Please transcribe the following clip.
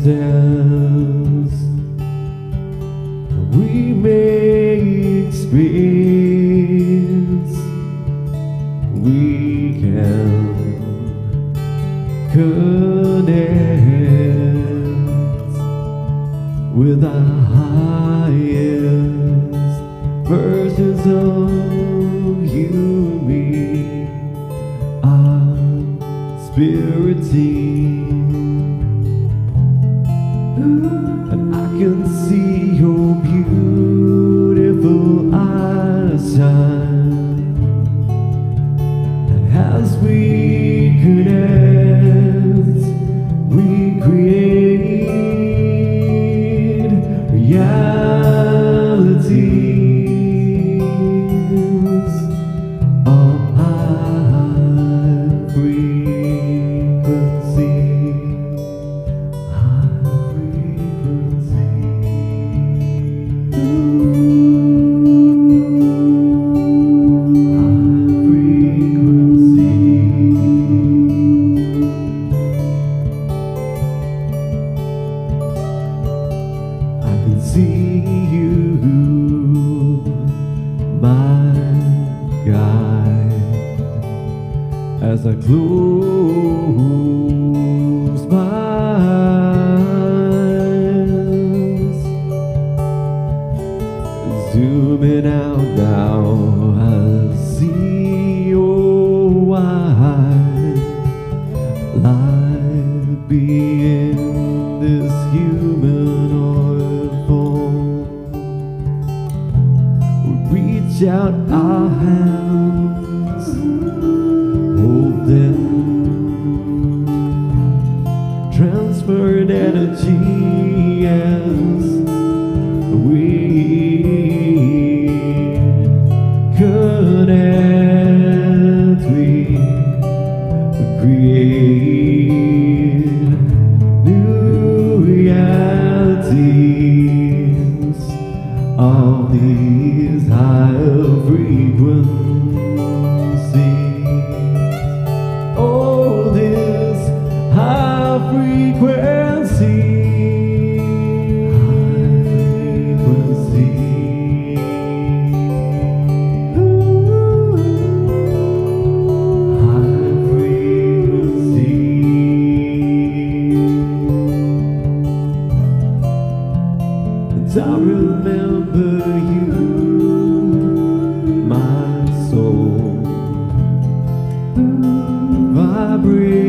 dance we may experience, we can connect with our highest versions of you and me, our spirit team. And I can see your beautiful eyes shine, and as we connect, we create realities of high frequency. See you, my guide, as I close my eyes. Zooming out now, I see your wide life being this humanoid form. Reach out our hands, hold them, transferred energy as we connect, we create new realities of these higher frequencies. Oh, this high frequency, high frequency. And I remember you, my soul, vibrating